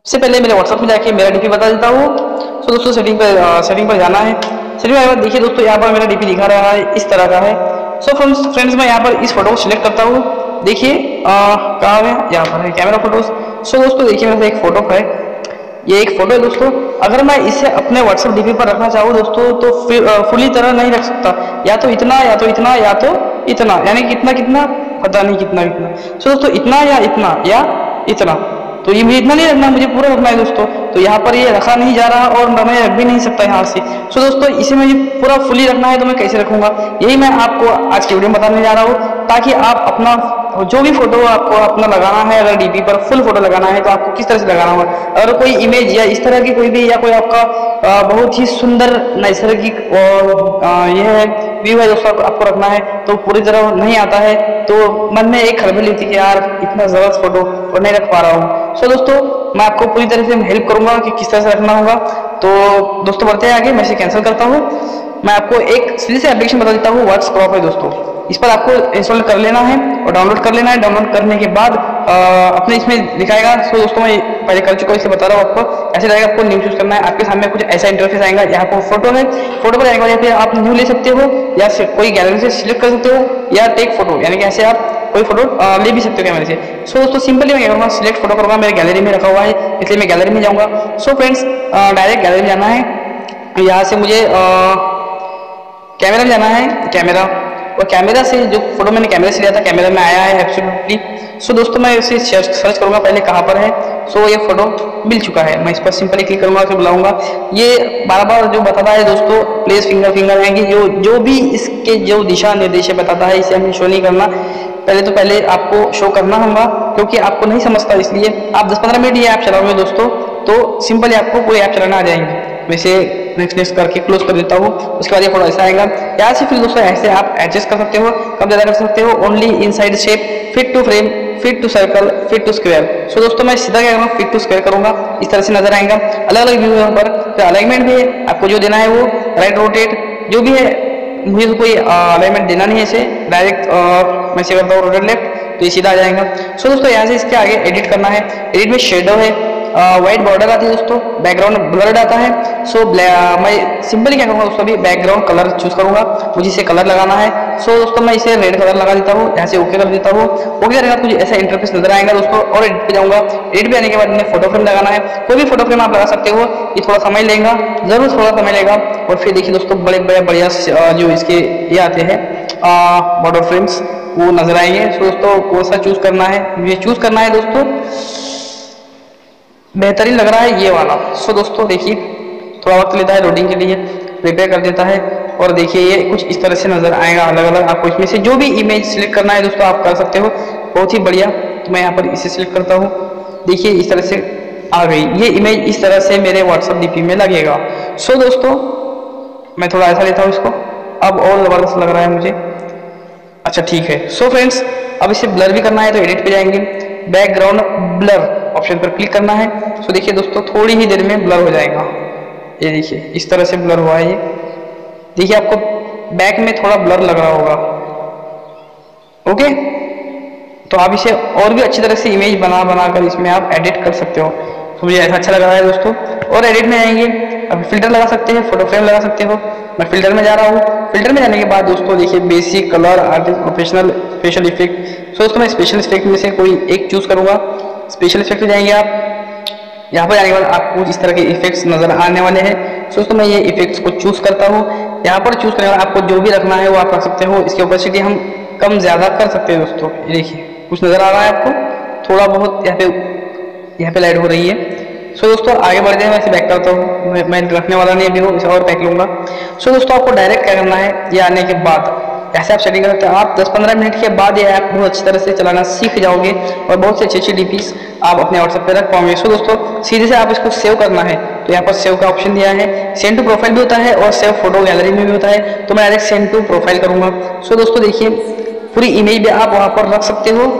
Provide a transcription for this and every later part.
सबसे पहले मेरे व्हाट्सएप में जाके मेरा डीपी बता देता हूँ। सो दोस्तों सेटिंग पर जाना है। सेटिंग के बाद देखिए दोस्तों यहाँ पर मेरा डीपी दिखा रहा है, इस तरह का है। सो फ्रेंड्स मैं यहाँ पर इस फोटो को सिलेक्ट करता हूँ। देखिए कहाँ है, यहाँ पर है कैमरा फोटोज। सो दोस्तों देखिए मेरे पास एक फोटो है, ये एक फोटो है दोस्तों। अगर मैं इसे अपने व्हाट्सएप डीपी पर रखना चाहूँ दोस्तों तो फिर फुली तरह नहीं रख सकता, या तो इतना या तो इतना या तो इतना, यानी कितना कितना पता नहीं कितना कितना। सो दोस्तों इतना या इतना, तो ये मुझे इतना नहीं रखना, मुझे पूरा रखना है दोस्तों। तो यहाँ पर ये रखा नहीं जा रहा और मैं रख भी नहीं सकता यहाँ से। सो दोस्तों इसे मुझे पूरा फुली रखना है, तो मैं कैसे रखूंगा यही मैं आपको आज की वीडियो में बताने जा रहा हूँ, ताकि आप अपना जो भी फोटो आपको अपना लगाना है, अगर डीपी पर फुल फोटो लगाना है तो आपको किस तरह से लगाना होगा। अगर कोई इमेज या इस तरह की कोई भी, या कोई आपका बहुत ही सुंदर नैसर्गिक और यह व्यू है दोस्तों आपको रखना है, तो पूरी तरह नहीं आता है, तो मन में एक खलबली होती है कि यार इतना जबरदस्त फोटो और नहीं रख पा रहा हूँ। सो दोस्तों मैं आपको पूरी तरह से हेल्प करूंगा कि किस तरह से रखना होगा। तो दोस्तों बढ़ते हैं आगे, मैं इसे कैंसिल करता हूँ। मैं आपको एक सीधी से एप्लीकेशन बता देता हूँ, व्हाट्स क्रॉप है दोस्तों। इस पर आपको इंस्टॉल कर लेना है और डाउनलोड कर लेना है। डाउनलोड करने के बाद अपने इसमें दिखाएगा। सो दोस्तों मैं पहले कर चुका हूँ, इसलिए बता रहा हूँ आपको। ऐसे जाएगा, आपको न्यू चूज करना है। आपके सामने कुछ ऐसा इंटरफेस आएगा, यहाँ पर फोटो है, फोटो पर आएगा, या फिर आप न्यू ले सकते हो, या कोई गैलरी से सिलेक्ट कर सकते हो, या टेक फोटो, यानी कि ऐसे आप कोई फोटो ले भी सकते हो कैमरे से। सो दोस्तों सिंपली मैं क्या करूँगा, सिलेक्ट फोटो करूँगा, मेरे गैलरी में रखा हुआ है, इसलिए मैं गैलरी में जाऊँगा। सो फ्रेंड्स डायरेक्ट गैलरी में जाना है। यहाँ से मुझे कैमरा में जाना है, कैमरा, और कैमरा से जो फोटो मैंने कैमरे से लिया था कैमरा में आया है एब्सोल्युटली। सो दोस्तों मैं इसे सर्च करूंगा पहले कहाँ पर है। सो ये फोटो मिल चुका है, मैं इस पर सिंपली क्लिक करूंगा, फिर बुलाऊंगा। ये बार बार जो बताता है दोस्तों प्लेस फिंगर है कि जो भी इसके जो दिशा निर्देश बताता है, इसे हमें शो नहीं करना। पहले आपको शो करना होगा, क्योंकि आपको नहीं समझता, इसलिए आप 10-15 मिनट ये ऐप चलाओगे दोस्तों तो सिंपली आपको पूरी ऐप चलाना आ जाएंगे। वैसे नेक्स्ट करके क्लोज कर देता हूँ। उसके बाद ये फोटो ऐसा आएगा। यहाँ से फिर दोस्तों ऐसे आप एडजस्ट कर सकते हो, कम ज़्यादा कर सकते हो। Only inside shape, fit to frame, fit to circle, fit to square. So दोस्तों मैं सीधा क्या करूँगा, फिट टू स्क्वायर करूँगा, इस तरह से नजर आएगा। अलग अलग व्यू है यहाँ पर, फिर अलाइनमेंट भी है, आपको जो देना है वो राइट रोटेट जो भी है, मुझे तो कोई अलाइनमेंट देना नहीं है इसे। डायरेक्ट मैं से करता हूँ रोटेट लेफ्ट, तो ये सीधा आ जाएगा। सो दोस्तों यहाँ से इसके आगे एडिट करना है। एडिट में शेडो है, व्हाइट बॉर्डर आती है दोस्तों, बैकग्राउंड ब्लर्ड आता है। सो मैं सिंपली क्या करूँगा दोस्तों, अभी बैकग्राउंड कलर चूज करूँगा, मुझे इसे कलर लगाना है। सो दोस्तों मैं इसे रेड कलर लगा देता हूँ, यहाँ से ओके कर देता हूँ। ओके करेगा तो मुझे ऐसा इंटरफेस नजर आएगा दोस्तों। और एडिट पे जाऊँगा, एडिट पे आने के बाद मैंने फोटो फ्रेम लगाना है। कोई भी फोटो फ्रेम आप लगा सकते हो, ये थोड़ा समय लेगा, जरूर थोड़ा समय लेगा। और फिर देखिए दोस्तों बड़े बढ़िया जो इसके ये आते हैं बॉर्डर फ्रेम्स, वो नजर आएंगे। सो दोस्तों कौन सा चूज करना है, मुझे चूज करना है दोस्तों, बेहतरीन लग रहा है ये वाला। सो दोस्तों देखिए थोड़ा वक्त लेता है लोडिंग के लिए, प्रिपेयर कर देता है। और देखिए ये कुछ इस तरह से नजर आएगा अलग अलग। आपको इसमें से जो भी इमेज सिलेक्ट करना है दोस्तों आप कर सकते हो, बहुत ही बढ़िया। तो मैं यहाँ पर इसे सिलेक्ट करता हूँ। देखिए इस तरह से आ गई ये इमेज, इस तरह से मेरे व्हाट्सएप डीपी में लगेगा। सो दोस्तों मैं थोड़ा ऐसा लेता हूँ इसको, अब और जबरदस्त लग रहा है मुझे। अच्छा ठीक है। सो फ्रेंड्स अब इसे ब्लर भी करना है, तो एडिट पे जाएंगे, बैकग्राउंड ब्लर ऑप्शन पर क्लिक करना है। सो देखिए दोस्तों थोड़ी ही देर में ब्लर हो जाएगा। ये देखिए इस तरह से ब्लर हुआ है ये। देखिए आपको बैक में थोड़ा ब्लर लग रहा होगा। ओके, तो आप इसे और भी अच्छी तरह से इमेज बनाकर इसमें आप एडिट कर सकते हो। तो मुझे ऐसा अच्छा लग रहा है दोस्तों। और एडिट में आएंगे, अब फिल्टर लगा सकते हैं, फोटो फ्रेम लगा सकते हो। मैं फिल्टर में जा रहा हूँ। फिल्टर में जाने के बाद दोस्तों देखिए basic, colour, artist, professional, special effect. So दोस्तों मैं स्पेशल इफेक्ट में से कोई एक चूज करूंगा। स्पेशल इफेक्ट में जाएंगे आप, यहाँ पर जाने के बाद आपको इस तरह के इफेक्ट्स नजर आने वाले हैं। सो दोस्तों मैं ये इफेक्ट्स को चूज करता हूँ। यहाँ पर चूज करने के बाद आपको जो भी रखना है वो आप रख सकते हो। इसकी ओपेसिटी हम कम ज्यादा कर सकते हैं दोस्तों। ये देखिए कुछ नजर आ रहा है आपको, थोड़ा बहुत यहाँ पे लाइट हो रही है। सो दोस्तों आगे बढ़ते हैं, मैं इसे बैक करता हूँ, मैं रखने वाला नहीं अभी हूँ, इसे और पैक लूंगा। सो दोस्तों आपको डायरेक्ट क्या करना है, ये आने के बाद ऐसे आप सेटिंग कर सकते हैं। आप 10-15 मिनट के बाद ये ऐप बहुत अच्छी तरह से चलाना सीख जाओगे और बहुत से अच्छी डीपीस आप अपने व्हाट्सएप पे रख पाओगे। सो दोस्तों सीधे से आप इसको सेव करना है, तो यहाँ पर सेव का ऑप्शन दिया है। सेंड टू प्रोफाइल भी होता है और सेव फोटो गैलरी में भी होता है, तो मैं डायरेक्ट सेंड टू प्रोफाइल करूंगा। सो दोस्तों देखिए पूरी इमेज भी आप वहाँ पर रख सकते हो।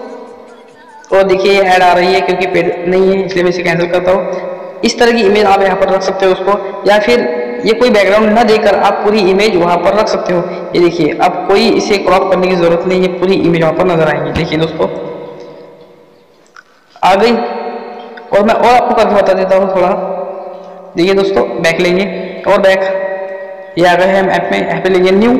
और देखिए ये ऐड आ रही है क्योंकि पेड नहीं है, इसलिए मैं इसे कैंसिल करता हूँ। इस तरह की इमेज आप यहाँ पर रख सकते हो उसको, या फिर ये कोई बैकग्राउंड न देकर आप पूरी इमेज वहां पर रख सकते हो। ये देखिए अब कोई इसे क्रॉप करने की जरूरत नहीं है, पूरी इमेज वहां पर नजर आएंगी। देखिए दोस्तों आ गई। और मैं और आपको करके बता देता हूँ थोड़ा। देखिए दोस्तों, बैक लेंगे और बैक ये आ गए हैं हम ऐप में। ऐप पे लेंगे न्यू,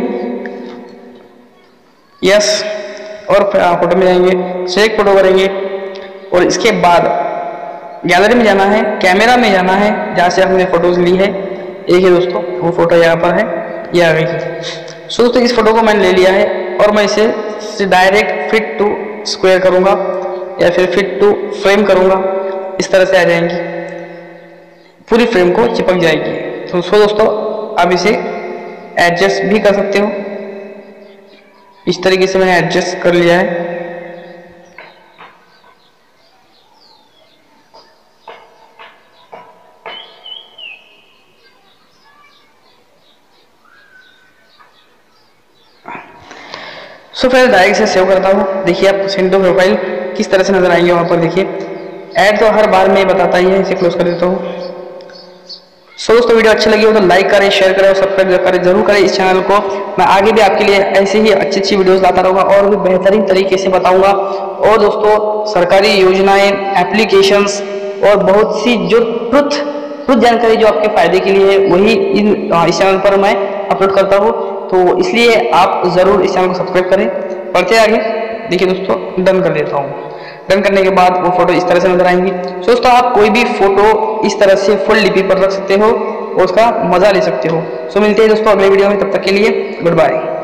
यस, और फोटो में जाएंगे, सेलेक्ट फोटो करेंगे और इसके बाद गैलरी में जाना है, कैमरा में जाना है जहाँ से हमने फोटोज ली है। एक है दोस्तों वो फोटो यहाँ पर है, ये आ गई है। सो दोस्तों इस फोटो को मैंने ले लिया है और मैं इसे डायरेक्ट फिट टू स्क्वायर करूँगा या फिर फिट टू फ्रेम करूँगा। इस तरह से आ जाएंगी, पूरी फ्रेम को चिपक जाएगी। तो सो दोस्तों आप इसे एडजस्ट भी कर सकते हो। इस तरीके से मैंने एडजस्ट कर लिया है। सो फिर डायरेक्ट से सेव करता हूँ। देखिए आप सेंड टू प्रोफाइल किस तरह से नजर आएंगे वहाँ पर। देखिए ऐड तो हर बार में बताता ही है, इसे क्लोज कर देता हूँ। सो दोस्तों वीडियो अच्छी लगी हो तो लाइक करें, शेयर करें और सब्सक्राइब करें, जरूर करें इस चैनल को। मैं आगे भी आपके लिए ऐसे ही अच्छी वीडियोस लाता रहूँगा और भी बेहतरीन तरीके से बताऊँगा। और दोस्तों सरकारी योजनाएं, एप्लीकेशंस और बहुत सी जो ट्रुथ जानकारी जो आपके फायदे के लिए है वही इस चैनल पर मैं अपलोड करता हूँ। तो इसलिए आप ज़रूर इस चैनल को सब्सक्राइब करें। बढ़ते आगे। देखिए दोस्तों डन कर देता हूँ। डन करने के बाद वो फोटो इस तरह से नजर आएंगी। दोस्तों आप कोई भी फोटो इस तरह से फुल डीपी पर रख सकते हो और उसका मजा ले सकते हो। सो मिलते हैं दोस्तों अगले वीडियो में, तब तक के लिए गुड बाय।